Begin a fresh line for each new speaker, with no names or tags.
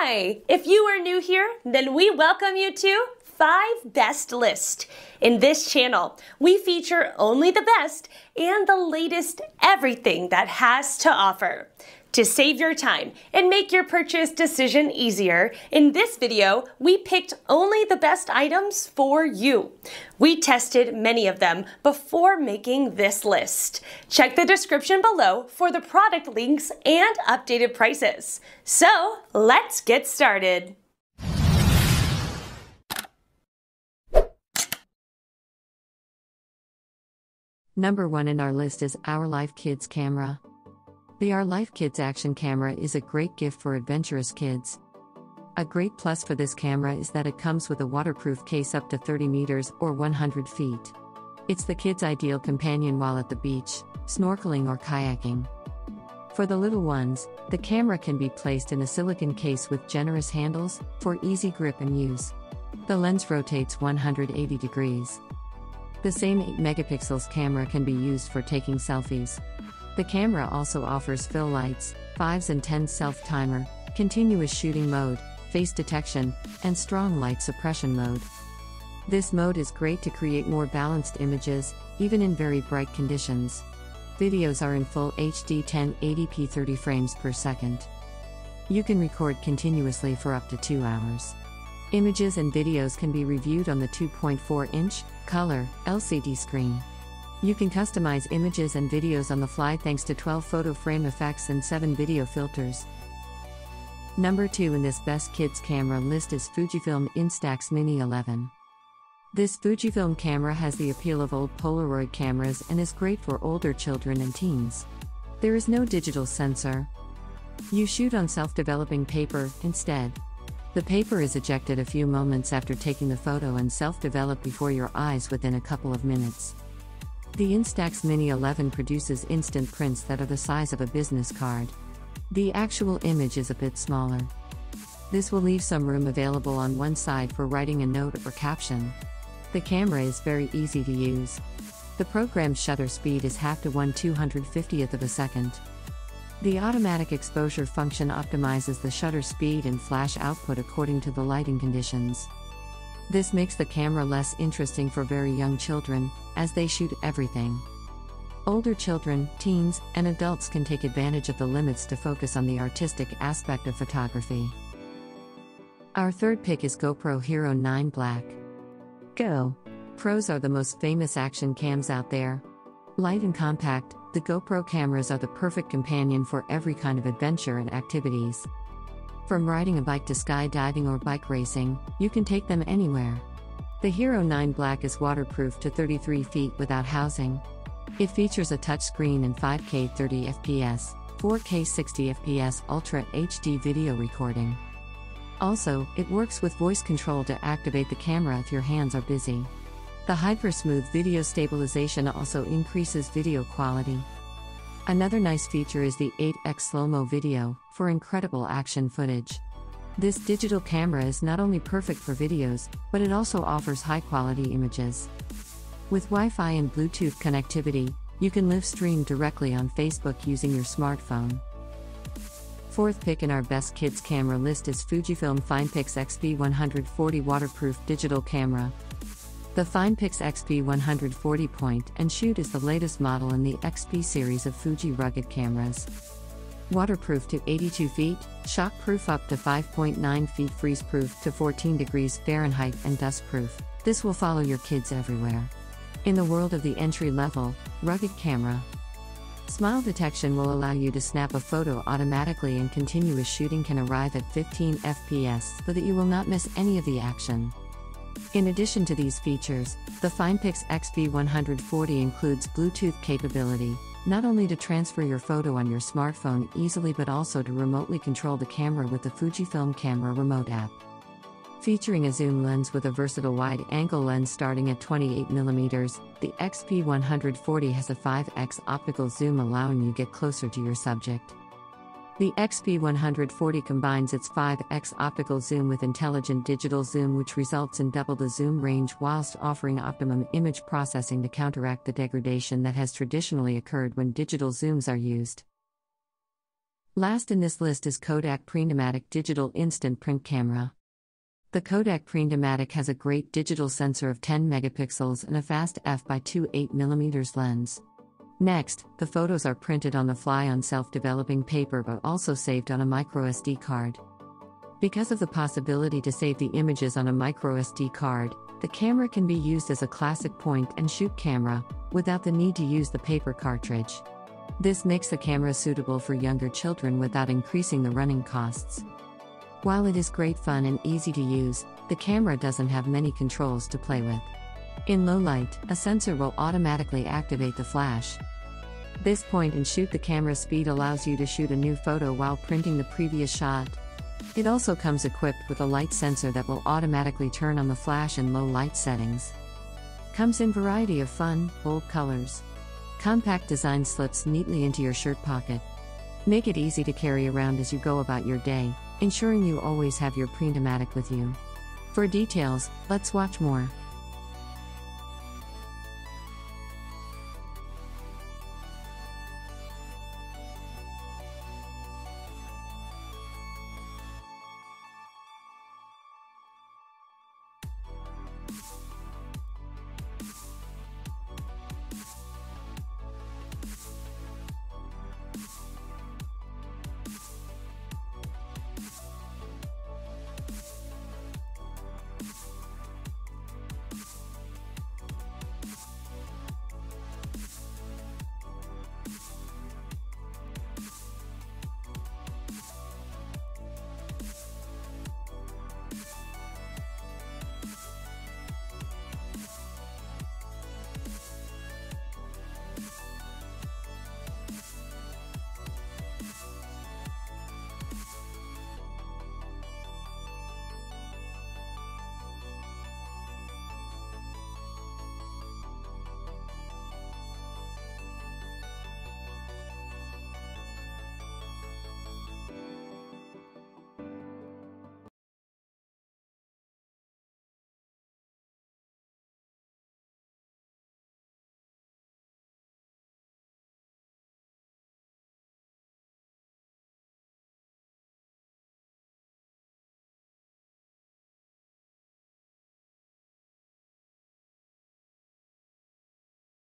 Hi! If you are new here, then we welcome you to 5 Best List. In this channel, we feature only the best and the latest everything that has to offer. To save your time and make your purchase decision easier, in this video, we picked only the best items for you. We tested many of them before making this list. Check the description below for the product links and updated prices. So, let's get started.
Number 1 in our list is Our Life Kids camera. The Our Life Kids action camera is a great gift for adventurous kids. A great plus for this camera is that it comes with a waterproof case up to 30 meters or 100 feet. It's the kids' ideal companion while at the beach, snorkeling or kayaking. For the little ones, the camera can be placed in a silicone case with generous handles for easy grip and use. The lens rotates 180 degrees. The same 8 megapixels camera can be used for taking selfies. The camera also offers fill lights, 5s and 10s self-timer, continuous shooting mode, face detection, and strong light suppression mode. This mode is great to create more balanced images, even in very bright conditions. Videos are in full HD 1080p 30 frames per second. You can record continuously for up to 2 hours. Images and videos can be reviewed on the 2.4-inch, color, LCD screen. You can customize images and videos on the fly thanks to 12 photo frame effects and 7 video filters. Number 2 in this Best Kids camera list is Fujifilm Instax Mini 11. This Fujifilm camera has the appeal of old Polaroid cameras and is great for older children and teens. There is no digital sensor. You shoot on self-developing paper instead. The paper is ejected a few moments after taking the photo and self-developed before your eyes within a couple of minutes. The Instax Mini 11 produces instant prints that are the size of a business card. The actual image is a bit smaller. This will leave some room available on one side for writing a note or caption. The camera is very easy to use. The program's shutter speed is half to 1/250th of a second. The automatic exposure function optimizes the shutter speed and flash output according to the lighting conditions. This makes the camera less interesting for very young children, as they shoot everything. Older children, teens, and adults can take advantage of the limits to focus on the artistic aspect of photography. Our third pick is GoPro Hero 9 Black. GoPros are the most famous action cams out there. Light and compact, the GoPro cameras are the perfect companion for every kind of adventure and activities. From riding a bike to skydiving or bike racing, you can take them anywhere. The Hero 9 Black is waterproof to 33 feet without housing. It features a touchscreen and 5K 30 FPS, 4K 60 FPS Ultra HD video recording. Also, it works with voice control to activate the camera if your hands are busy. The Hypersmooth video stabilization also increases video quality. Another nice feature is the 8x slow-mo video, for incredible action footage. This digital camera is not only perfect for videos, but it also offers high-quality images. With Wi-Fi and Bluetooth connectivity, you can live stream directly on Facebook using your smartphone. Fourth pick in our Best Kids camera list is Fujifilm Finepix XP140 waterproof digital camera. The Finepix XP140 Point and Shoot is the latest model in the XP series of Fuji rugged cameras. Waterproof to 82 feet, shockproof up to 5.9 feet, freeze-proof to 14 degrees Fahrenheit, and dustproof. This will follow your kids everywhere. In the world of the entry-level, rugged camera, smile detection will allow you to snap a photo automatically, and continuous shooting can arrive at 15 FPS so that you will not miss any of the action. In addition to these features, the Finepix XP140 includes Bluetooth capability, not only to transfer your photo on your smartphone easily but also to remotely control the camera with the Fujifilm Camera Remote app. Featuring a zoom lens with a versatile wide-angle lens starting at 28mm, the XP140 has a 5x optical zoom allowing you to get closer to your subject. The XP140 combines its 5x optical zoom with intelligent digital zoom, which results in double the zoom range whilst offering optimum image processing to counteract the degradation that has traditionally occurred when digital zooms are used. Last in this list is Kodak Printmatic Digital Instant Print Camera. The Kodak Printmatic has a great digital sensor of 10 megapixels and a fast f/2.8mm lens. Next, the photos are printed on the fly on self-developing paper but also saved on a microSD card. Because of the possibility to save the images on a microSD card, the camera can be used as a classic point-and-shoot camera, without the need to use the paper cartridge. This makes the camera suitable for younger children without increasing the running costs. While it is great fun and easy to use, the camera doesn't have many controls to play with. In low light, a sensor will automatically activate the flash. This point-and-shoot the camera speed allows you to shoot a new photo while printing the previous shot. It also comes equipped with a light sensor that will automatically turn on the flash in low light settings. Comes in variety of fun, bold colors. Compact design slips neatly into your shirt pocket. Make it easy to carry around as you go about your day, ensuring you always have your Printmatic with you. For details, let's watch more.